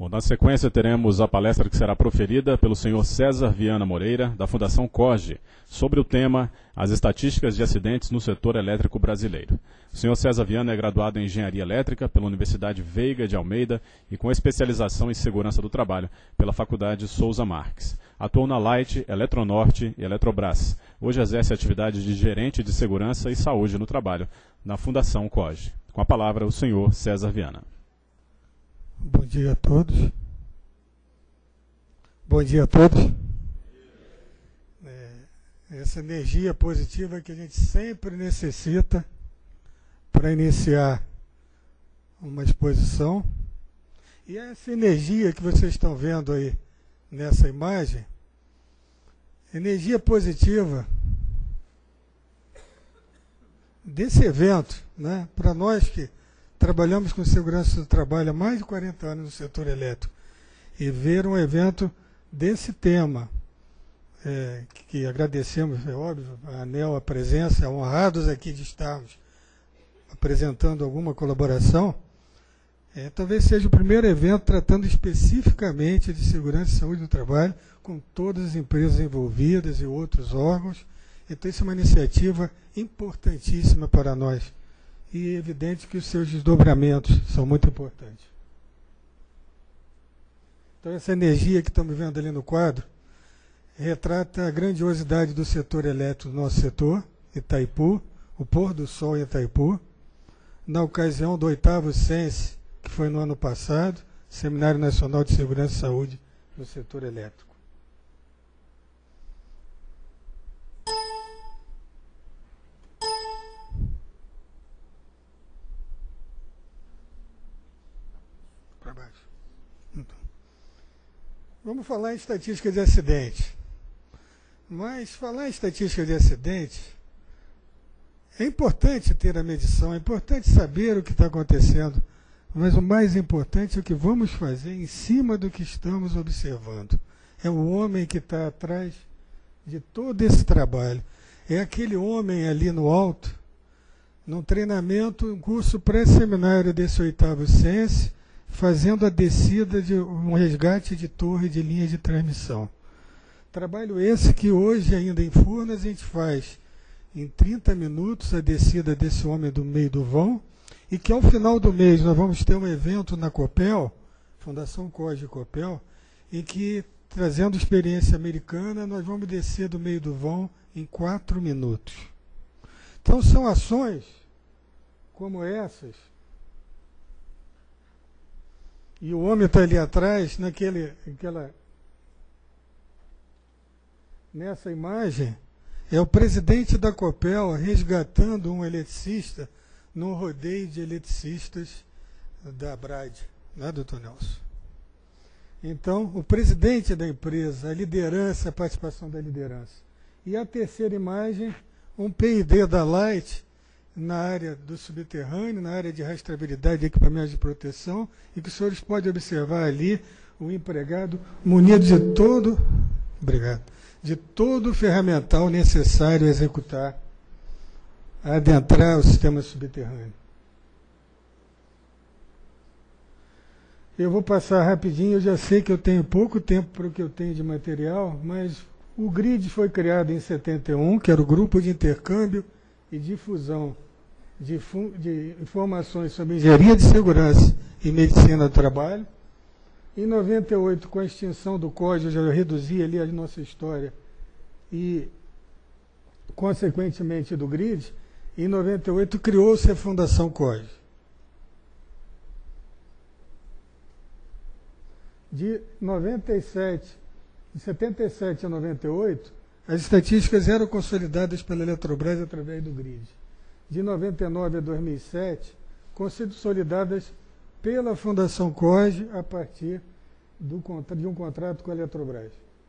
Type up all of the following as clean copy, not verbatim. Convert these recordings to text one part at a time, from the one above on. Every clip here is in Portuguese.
Bom, na sequência teremos a palestra que será proferida pelo senhor César Viana Moreira, da Fundação COGE, sobre o tema As Estatísticas de Acidentes no Setor Elétrico Brasileiro. O senhor César Viana é graduado em Engenharia Elétrica pela Universidade Veiga de Almeida e com especialização em Segurança do Trabalho pela Faculdade Souza Marques. Atuou na Light, Eletronorte e Eletrobras. Hoje exerce atividade de gerente de Segurança e Saúde no Trabalho na Fundação COGE. Com a palavra, o senhor César Viana. Bom dia a todos. Bom dia a todos. Essa energia positiva que a gente sempre necessita para iniciar uma exposição. E essa energia que vocês estão vendo aí nessa imagem, energia positiva desse evento, né? Para nós que trabalhamos com segurança do trabalho há mais de 40 anos no setor elétrico e ver um evento desse tema, que agradecemos, é óbvio, a ANEEL a presença, honrados aqui de estarmos apresentando alguma colaboração, talvez seja o primeiro evento tratando especificamente de segurança e saúde do trabalho com todas as empresas envolvidas e outros órgãos. Então, isso é uma iniciativa importantíssima para nós. E é evidente que os seus desdobramentos são muito importantes. Então, essa energia que estamos vendo ali no quadro retrata a grandiosidade do setor elétrico do nosso setor, Itaipu, o pôr do sol em Itaipu, na ocasião do 8º Sense, que foi no ano passado, Seminário Nacional de Segurança e Saúde no setor elétrico. Para baixo. Então, vamos falar em estatística de acidente. Mas falar em estatística de acidente é importante ter a medição, é importante saber o que está acontecendo, mas o mais importante é o que vamos fazer em cima do que estamos observando. É o homem que está atrás de todo esse trabalho. É aquele homem ali no alto, num treinamento, um curso pré-seminário desse 8º Sense, fazendo a descida de um resgate de torre de linha de transmissão. Trabalho esse que hoje, ainda em Furnas, a gente faz em 30 minutos a descida desse homem do meio do vão, e que ao final do mês nós vamos ter um evento na Copel, Fundação COGE Copel, em que, trazendo experiência americana, nós vamos descer do meio do vão em 4 minutos. Então são ações como essas. E o homem está ali atrás, nessa imagem, é o presidente da Copel resgatando um eletricista num rodeio de eletricistas da Brad, né, doutor Nelson? Então, o presidente da empresa, a liderança, a participação da liderança. E a terceira imagem, um PID da Light, na área do subterrâneo, na área de rastreabilidade de equipamentos de proteção, e que os senhores podem observar ali o empregado munido de todo o ferramental necessário a executar, a adentrar o sistema subterrâneo. Eu vou passar rapidinho, eu já sei que eu tenho pouco tempo para o que eu tenho de material, mas o GRID foi criado em 71, que era o Grupo de Intercâmbio e Difusão de Informações sobre Engenharia de Segurança e Medicina do Trabalho. Em 98, com a extinção do COGE, eu já reduzi ali a nossa história, e, consequentemente, do GRID, em 98 criou-se a Fundação COGE. De 77 a 98, as estatísticas eram consolidadas pela Eletrobras através do GRID. De 99 a 2007, consolidadas pela Fundação COGE a partir de um contrato com a Eletrobras.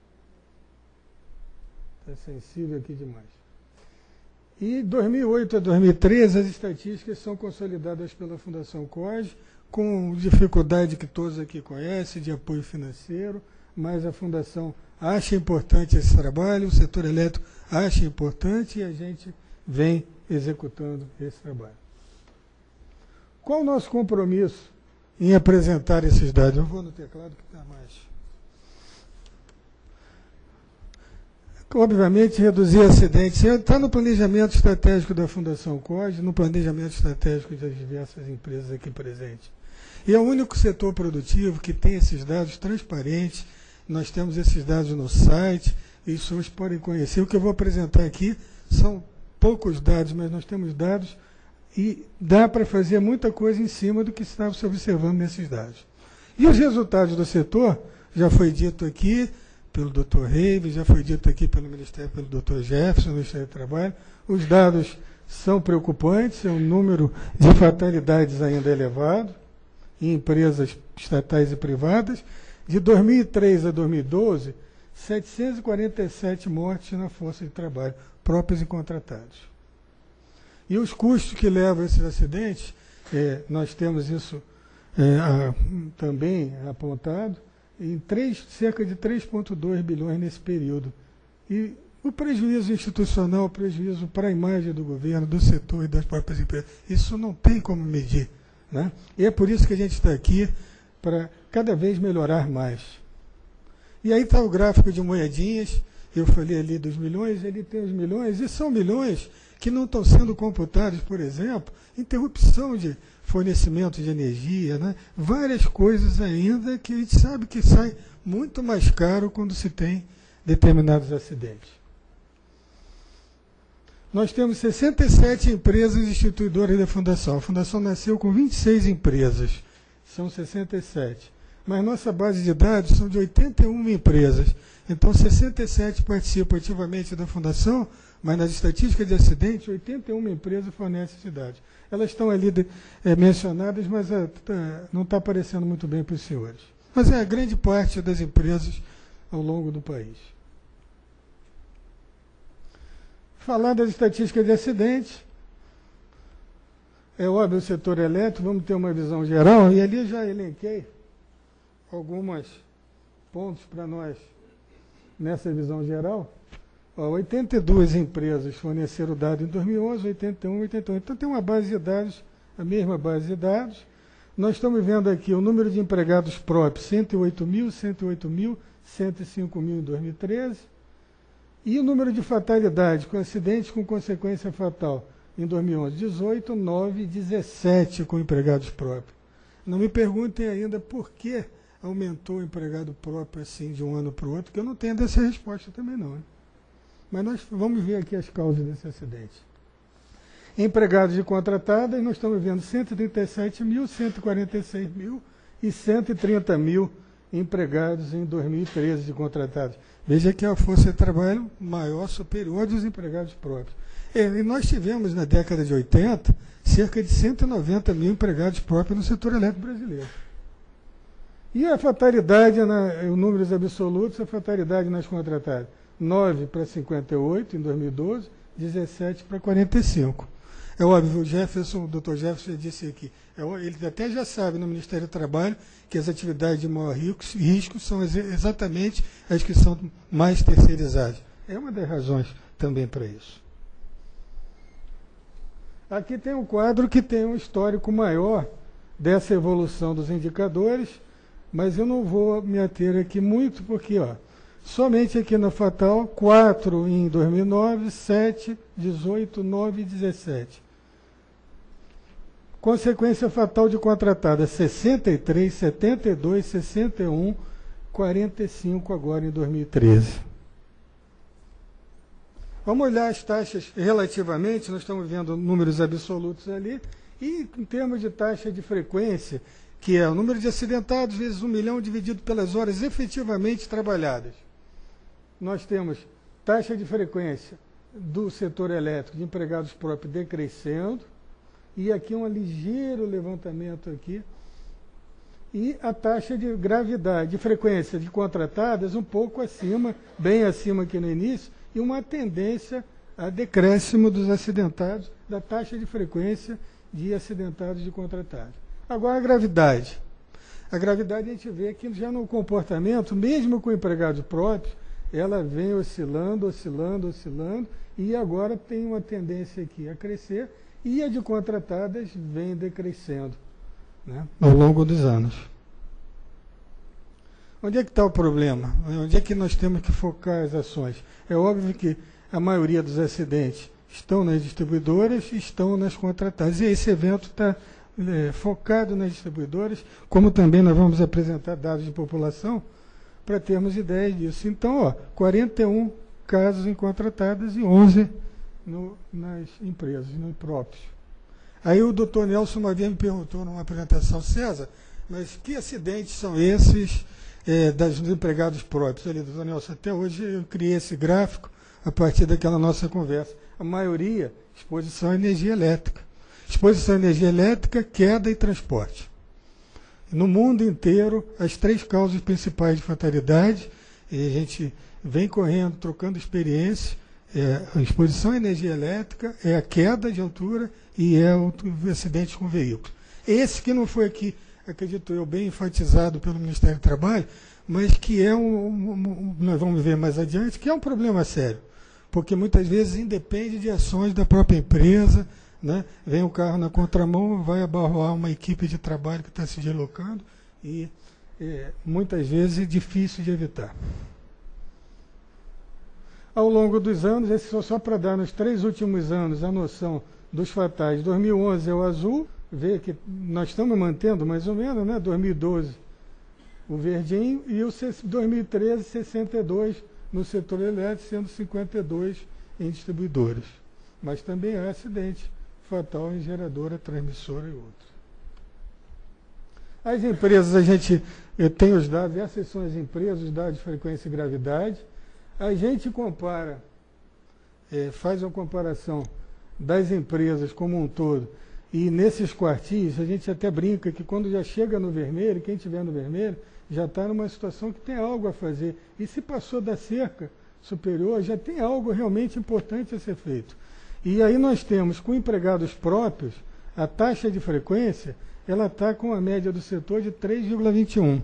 Está sensível aqui demais. E de 2008 a 2013, as estatísticas são consolidadas pela Fundação COGE, com dificuldade que todos aqui conhecem, de apoio financeiro, mas a Fundação acha importante esse trabalho, o setor elétrico acha importante e a gente vem executando esse trabalho. Qual o nosso compromisso em apresentar esses dados. Eu vou no teclado que está mais. Obviamente, reduzir acidentes está no planejamento estratégico da Fundação COGE, no planejamento estratégico das diversas empresas aqui presentes. E é o único setor produtivo que tem esses dados transparentes. Nós temos esses dados no site, e os senhores podem conhecer. O que eu vou apresentar aqui são poucos dados, mas nós temos dados e dá para fazer muita coisa em cima do que estava se observando nesses dados. E os resultados do setor, já foi dito aqui pelo Dr. Reive, já foi dito aqui pelo Ministério, pelo Dr. Jefferson, do Ministério do Trabalho. Os dados são preocupantes, é um número de fatalidades ainda elevado em empresas estatais e privadas. De 2003 a 2012, 747 mortes na força de trabalho, próprios e contratados. E os custos que levam a esses acidentes, nós temos isso também apontado, em cerca de 3,2 bilhões nesse período. E o prejuízo institucional, o prejuízo para a imagem do governo, do setor e das próprias empresas, isso não tem como medir, né? E é por isso que a gente está aqui, para cada vez melhorar mais. E aí está o gráfico de moedinhas, eu falei ali dos milhões, ele tem os milhões, e são milhões que não estão sendo computados, por exemplo, interrupção de fornecimento de energia, né? Várias coisas ainda que a gente sabe que sai muito mais caro quando se tem determinados acidentes. Nós temos 67 empresas instituidoras da Fundação. A Fundação nasceu com 26 empresas, são 67. Mas nossa base de dados são de 81 empresas. Então, 67 participam ativamente da Fundação, mas nas estatísticas de acidente, 81 empresas fornecem esses dados. Elas estão ali mencionadas, mas não está aparecendo muito bem para os senhores. Mas é a grande parte das empresas ao longo do país. Falar das estatísticas de acidentes, é óbvio o setor elétrico, vamos ter uma visão geral, e ali já elenquei alguns pontos para nós nessa visão geral. 82 empresas forneceram dados em 2011, 81, 81. Então tem uma base de dados, a mesma base de dados. Nós estamos vendo aqui o número de empregados próprios, 108 mil, 105 mil em 2013. E o número de fatalidades com acidentes com consequência fatal em 2011, 18, 9, 17 com empregados próprios. Não me perguntem ainda por que aumentou o empregado próprio assim de um ano para o outro, que eu não tenho dessa resposta também não, hein? Mas nós vamos ver aqui as causas desse acidente. Empregados de contratadas, nós estamos vendo 137 mil, 146 mil e 130 mil empregados em 2013 de contratados. Veja que a força de trabalho maior, superior dos empregados próprios. E nós tivemos, na década de 80, cerca de 190 mil empregados próprios no setor elétrico brasileiro. E a fatalidade, em números absolutos, a fatalidade nas contratadas, 9 para 58 em 2012, 17 para 45. É óbvio, o Dr. Jefferson já disse aqui, ele até já sabe no Ministério do Trabalho que as atividades de maior risco são exatamente as que são mais terceirizadas. É uma das razões também para isso. Aqui tem um quadro que tem um histórico maior dessa evolução dos indicadores, mas eu não vou me ater aqui muito, porque somente aqui na Fatal, 4 em 2009, 7, 18, 9 e 17. Consequência fatal de contratada, 63, 72, 61, 45 agora em 2013. Vamos olhar as taxas relativamente, nós estamos vendo números absolutos ali, e em termos de taxa de frequência, que é o número de acidentados vezes 1 milhão dividido pelas horas efetivamente trabalhadas. Nós temos taxa de frequência do setor elétrico de empregados próprios decrescendo, e aqui um ligeiro levantamento aqui, e a taxa de gravidade, de frequência de contratadas um pouco acima, bem acima aqui no início, e uma tendência a decréscimo dos acidentados, da taxa de frequência de acidentados de contratados. Agora a gravidade. A gravidade a gente vê que já no comportamento, mesmo com empregados próprios, ela vem oscilando, oscilando, oscilando, e agora tem uma tendência aqui a crescer, e a de contratadas vem decrescendo. né, ao longo dos anos. Onde é que está o problema? Onde é que nós temos que focar as ações? É óbvio que a maioria dos acidentes estão nas distribuidoras e estão nas contratadas. E esse evento está focado nas distribuidoras, como também nós vamos apresentar dados de população para termos ideia disso. Então, 41 casos em contratadas e 11 nas empresas, no próprio. Aí o doutor Nelson uma vez me perguntou numa apresentação, César, mas que acidentes são esses dos empregados próprios? Ali, doutor Nelson, até hoje eu criei esse gráfico a partir daquela nossa conversa. A maioria, exposição à energia elétrica. Exposição à energia elétrica, queda e transporte. No mundo inteiro, as 3 causas principais de fatalidade, e a gente vem correndo, trocando experiência, a exposição à energia elétrica, é a queda de altura e é o acidente com veículos. Esse que não foi aqui, acredito eu, bem enfatizado pelo Ministério do Trabalho, mas que é nós vamos ver mais adiante, que é um problema sério, porque muitas vezes independe de ações da própria empresa, né? Vem um carro na contramão, vai abarroar uma equipe de trabalho que está se deslocando e muitas vezes é difícil de evitar. Ao longo dos anos, esse só para dar nos 3 últimos anos a noção dos fatais. 2011 é o azul, vê que nós estamos mantendo mais ou menos, né? 2012 o verdinho e o 2013 62 no setor elétrico, sendo 52 em distribuidores. Mas também há acidente fatal em geradora, transmissora e outros. As empresas, a gente tem os dados, essas são as empresas, os dados de frequência e gravidade. A gente compara, faz uma comparação das empresas como um todo, e nesses quartis, a gente até brinca que quando já chega no vermelho, quem estiver no vermelho, já está numa situação que tem algo a fazer. E se passou da cerca superior, já tem algo realmente importante a ser feito. E aí nós temos, com empregados próprios, a taxa de frequência, ela está com a média do setor de 3,21.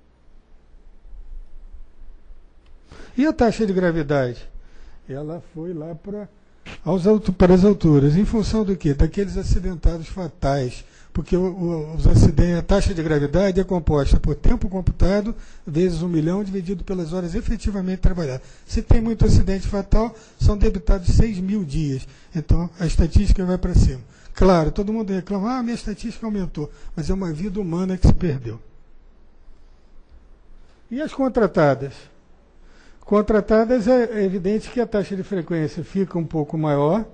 E a taxa de gravidade? Ela foi lá para as alturas. Em função do quê? Daqueles acidentados fatais. Porque os acidentes, a taxa de gravidade é composta por tempo computado vezes 1 milhão dividido pelas horas efetivamente trabalhadas. Se tem muito acidente fatal, são debitados 6.000 dias. Então, a estatística vai para cima. Claro, todo mundo reclama, minha estatística aumentou. Mas é uma vida humana que se perdeu. E as contratadas? Contratadas, é evidente que a taxa de frequência fica um pouco maior.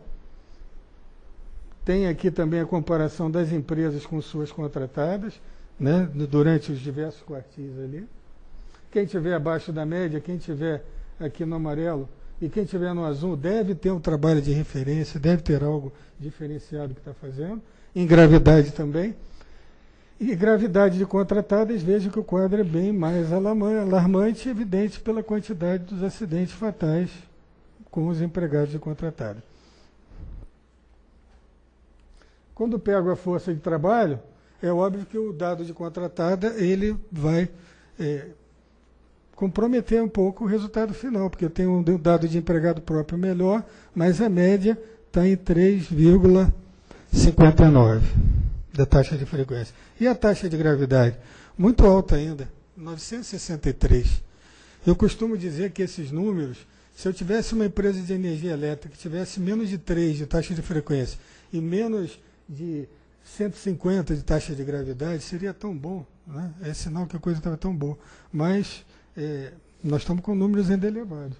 Tem aqui também a comparação das empresas com suas contratadas, né, durante os diversos quartis ali. Quem estiver abaixo da média, quem estiver aqui no amarelo e quem estiver no azul, deve ter um trabalho de referência, deve ter algo diferenciado que está fazendo. Em gravidade também. E gravidade de contratadas, vejo que o quadro é bem mais alarmante, evidente pela quantidade dos acidentes fatais com os empregados de contratada. Quando pego a força de trabalho, é óbvio que o dado de contratada ele vai comprometer um pouco o resultado final, porque eu tenho um dado de empregado próprio melhor, mas a média está em 3,59 da taxa de frequência. E a taxa de gravidade? Muito alta ainda, 963. Eu costumo dizer que esses números, se eu tivesse uma empresa de energia elétrica que tivesse menos de 3 de taxa de frequência e menos de 150 de taxa de gravidade, seria tão bom, né? É sinal que a coisa estava tão boa. Mas nós estamos com números ainda elevados.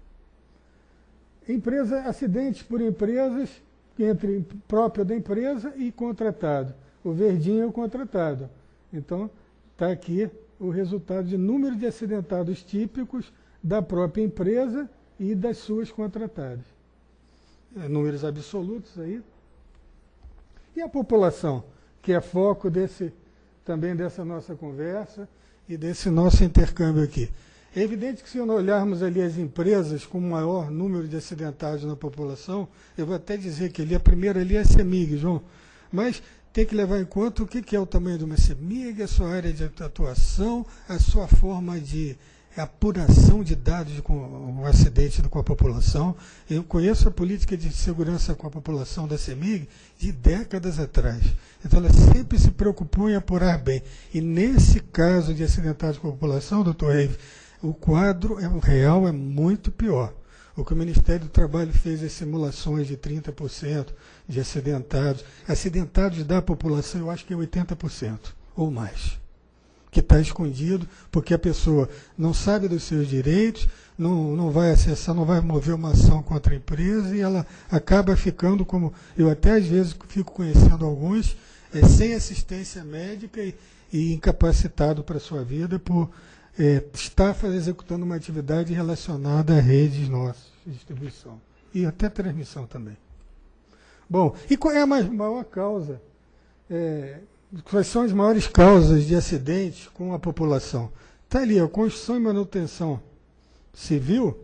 Acidentes por empresas, entre próprio da empresa e contratado. O verdinho é o contratado. Então, está aqui o resultado de número de acidentados típicos da própria empresa e das suas contratadas. Números absolutos aí. E a população, que é foco também dessa nossa conversa e desse nosso intercâmbio aqui. É evidente que se olharmos ali as empresas com maior número de acidentados na população, eu vou até dizer que ali, a primeira ali é a CEMIG, João, mas tem que levar em conta o que é o tamanho de uma CEMIG, a sua área de atuação, a sua forma de apuração de dados com o acidente com a população. Eu conheço a política de segurança com a população da CEMIG de décadas atrás. Então, ela sempre se preocupou em apurar bem. E nesse caso de acidentados com a população, doutor Reive, o quadro real é muito pior. O que o Ministério do Trabalho fez as simulações de 30% de acidentados. Acidentados da população, eu acho que é 80% ou mais. Que está escondido, porque a pessoa não sabe dos seus direitos, não vai acessar, não vai mover uma ação contra a empresa, e ela acaba ficando, como eu até às vezes fico conhecendo alguns, sem assistência médica e incapacitado para a sua vida por estar executando uma atividade relacionada a redes nossas de distribuição e até transmissão também. Bom, e qual é a maior causa? Quais são as maiores causas de acidentes com a população? Está ali, a construção e manutenção civil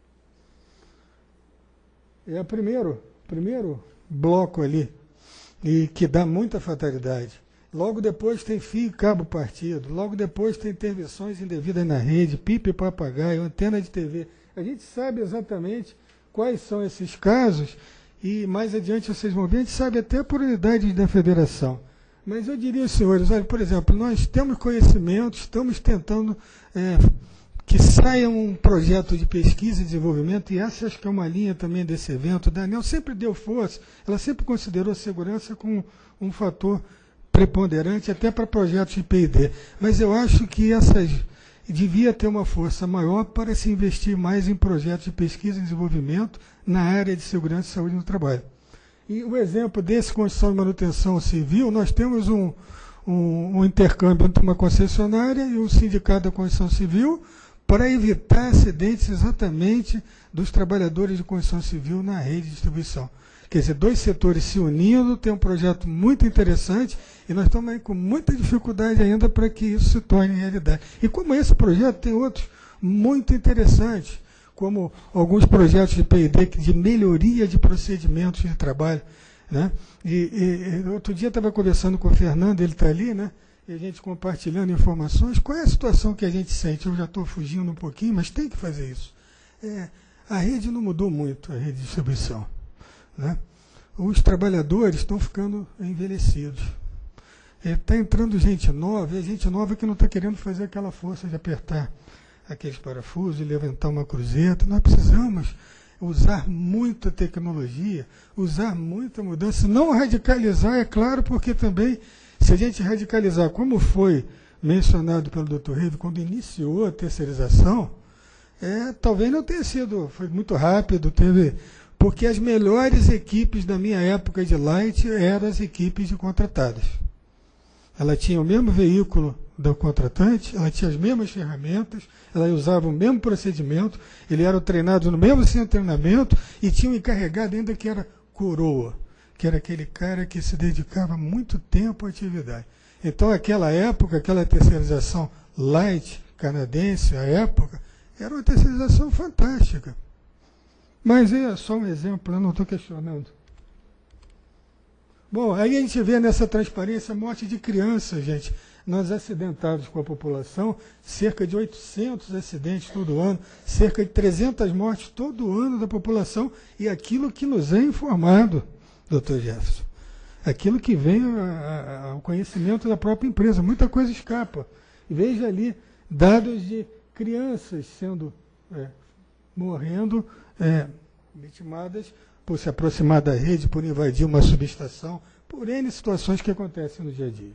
é o primeiro bloco ali, e que dá muita fatalidade. Logo depois tem fio e cabo partido, logo depois tem intervenções indevidas na rede, pipa e papagaio, antena de TV. A gente sabe exatamente quais são esses casos, e mais adiante vocês vão ver, a gente sabe até por unidade da federação. Mas eu diria aos senhores, olha, por exemplo, nós temos conhecimento, estamos tentando que saia um projeto de pesquisa e desenvolvimento, e essa acho que é uma linha também desse evento. A ANEEL sempre deu força, ela sempre considerou a segurança como um fator preponderante até para projetos de P&D. Mas eu acho que devia ter uma força maior para se investir mais em projetos de pesquisa e desenvolvimento na área de segurança e saúde no trabalho. E o exemplo desse construção e manutenção civil, nós temos um intercâmbio entre uma concessionária e um sindicato da construção civil para evitar acidentes exatamente dos trabalhadores de construção civil na rede de distribuição. Quer dizer, dois setores se unindo, tem um projeto muito interessante, e nós estamos aí com muita dificuldade ainda para que isso se torne realidade. E como esse projeto, tem outros muito interessantes, como alguns projetos de P&D de melhoria de procedimentos de trabalho, né? E outro dia eu estava conversando com o Fernando, ele está ali, né? E a gente compartilhando informações. Qual é a situação que a gente sente? Eu já estou fugindo um pouquinho, mas tem que fazer isso. A rede não mudou muito, a rede de distribuição, né? Os trabalhadores estão ficando envelhecidos. Está entrando gente nova, e a gente nova que não está querendo fazer aquela força de apertar aqueles parafusos e levantar uma cruzeta. Nós precisamos usar muita tecnologia, usar muita mudança, não radicalizar, é claro, porque também, se a gente radicalizar, como foi mencionado pelo Dr. Reive, quando iniciou a terceirização, talvez não tenha sido, foi muito rápido, porque as melhores equipes da minha época de Light eram as equipes de contratadas. Ela tinha o mesmo veículo do contratante, ela tinha as mesmas ferramentas, ela usava o mesmo procedimento, ele era treinado no mesmo centro de treinamento e tinha um encarregado ainda que era coroa, que era aquele cara que se dedicava muito tempo à atividade. Então, aquela época, aquela terceirização light canadense, a época, era uma terceirização fantástica. Mas é só um exemplo, eu não estou questionando. Bom, aí a gente vê nessa transparência a morte de crianças, gente, nós acidentados com a população, cerca de 800 acidentes todo ano, cerca de 300 mortes todo ano da população, e aquilo que nos é informado, doutor Jefferson, aquilo que vem ao conhecimento da própria empresa, muita coisa escapa. E veja ali dados de crianças sendo morrendo, vitimadas por se aproximar da rede, por invadir uma subestação, por N situações que acontecem no dia a dia.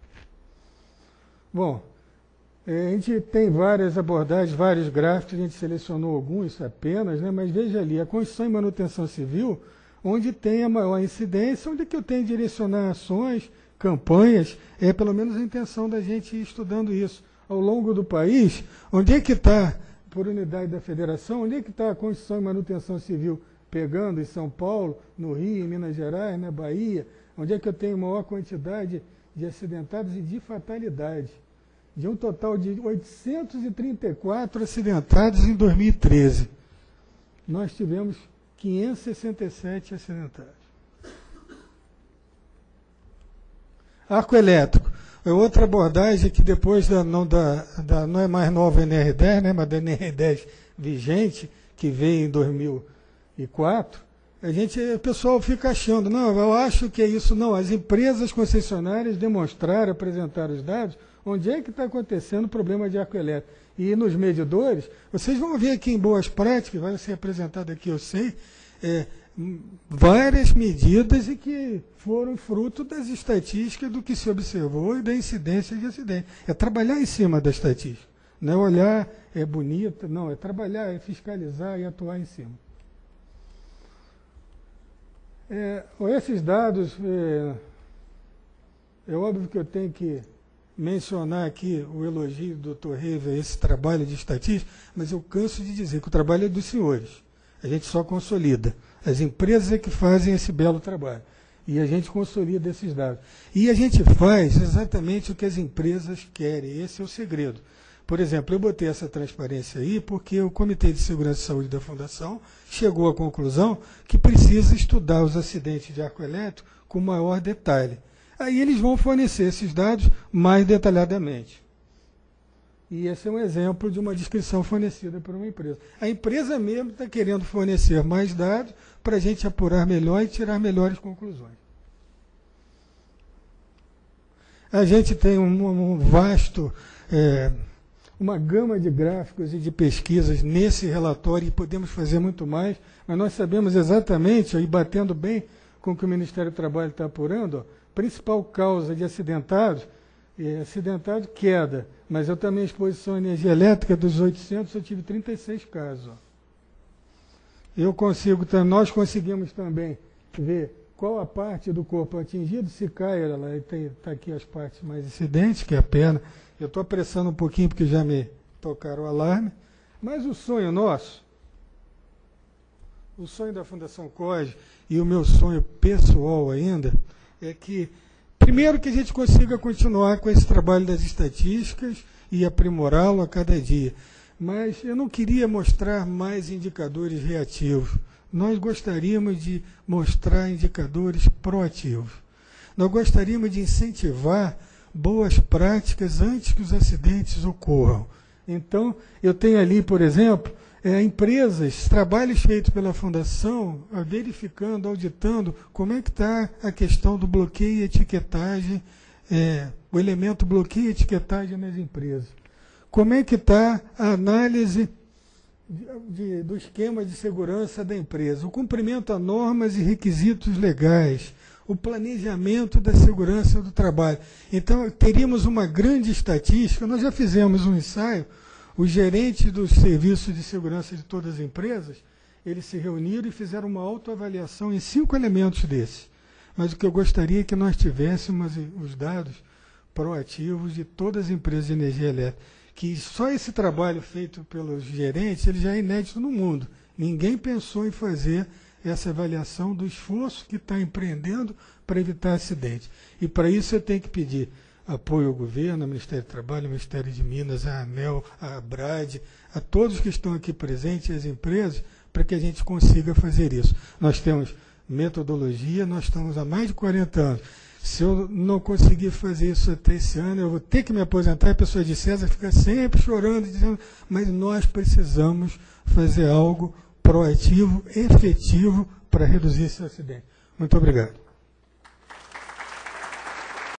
Bom, a gente tem várias abordagens, vários gráficos, a gente selecionou alguns apenas, né, mas veja ali, a construção e manutenção civil, onde tem a maior incidência, onde que eu tenho que direcionar ações, campanhas, pelo menos a intenção da gente ir estudando isso. Ao longo do país, onde é que está, por unidade da federação, onde é que está a construção e manutenção civil pegando em São Paulo, no Rio, em Minas Gerais, na Bahia, onde é que eu tenho maior quantidade de acidentados e de fatalidade. De um total de 834 acidentados em 2013. Nós tivemos 567 acidentados. Arco elétrico. é outra abordagem que depois não é mais nova NR10, né, mas da NR10 vigente, que veio em 2004, o pessoal fica achando, não, eu acho que é isso. Não, as empresas concessionárias demonstraram, apresentaram os dados, onde é que está acontecendo o problema de arco elétrico. E nos medidores, vocês vão ver aqui em Boas Práticas, vai ser apresentado aqui, eu sei, várias medidas e que foram fruto das estatísticas do que se observou e da incidência de acidente. É trabalhar em cima da estatística. Não é olhar, é bonita, não, é trabalhar, é fiscalizar e atuar em cima. Esses dados, é óbvio que eu tenho que mencionar aqui o elogio do Dr. Reiva a esse trabalho de estatística, mas eu canso de dizer que o trabalho é dos senhores. A gente só consolida. As empresas é que fazem esse belo trabalho. E a gente consolida esses dados. E a gente faz exatamente o que as empresas querem. Esse é o segredo. Por exemplo, eu botei essa transparência aí porque o Comitê de Segurança e Saúde da Fundação chegou à conclusão que precisa estudar os acidentes de arco elétrico com maior detalhe. Aí eles vão fornecer esses dados mais detalhadamente. E esse é um exemplo de uma descrição fornecida por uma empresa. A empresa mesmo está querendo fornecer mais dados para a gente apurar melhor e tirar melhores conclusões. A gente tem um vasto, uma gama de gráficos e de pesquisas nesse relatório e podemos fazer muito mais, mas nós sabemos exatamente, aí batendo bem com o que o Ministério do Trabalho está apurando, principal causa de acidentados, queda, mas eu também exposição à energia elétrica dos 800, eu tive 36 casos. Nós conseguimos também ver qual a parte do corpo atingido, se cai, está aqui as partes mais incidentes, que é a perna. Eu estou apressando um pouquinho porque já me tocaram o alarme, mas o sonho nosso, o sonho da Fundação COGE e o meu sonho pessoal ainda, é que, primeiro, que a gente consiga continuar com esse trabalho das estatísticas e aprimorá-lo a cada dia. Mas eu não queria mostrar mais indicadores reativos. Nós gostaríamos de mostrar indicadores proativos. Nós gostaríamos de incentivar boas práticas antes que os acidentes ocorram. Então, eu tenho ali, por exemplo, empresas, trabalhos feitos pela Fundação, verificando, auditando como é que está a questão do bloqueio e etiquetagem, o elemento bloqueio e etiquetagem nas empresas. Como é que está a análise do esquema de segurança da empresa, o cumprimento a normas e requisitos legais, o planejamento da segurança do trabalho. Então, teríamos uma grande estatística, nós já fizemos um ensaio. Os gerentes dos serviços de segurança de todas as empresas, eles se reuniram e fizeram uma autoavaliação em 5 elementos desses. Mas o que eu gostaria é que nós tivéssemos os dados proativos de todas as empresas de energia elétrica, que só esse trabalho feito pelos gerentes, ele já é inédito no mundo. Ninguém pensou em fazer essa avaliação do esforço que está empreendendo para evitar acidente. E para isso eu tenho que pedir apoio ao governo, ao Ministério do Trabalho, ao Ministério de Minas, à ANEEL, à ABRAD, a todos que estão aqui presentes, as empresas, para que a gente consiga fazer isso. Nós temos metodologia, nós estamos há mais de 40 anos. Se eu não conseguir fazer isso até esse ano, eu vou ter que me aposentar. A pessoa de César fica sempre chorando, dizendo, mas nós precisamos fazer algo proativo, efetivo, para reduzir esse acidente. Muito obrigado.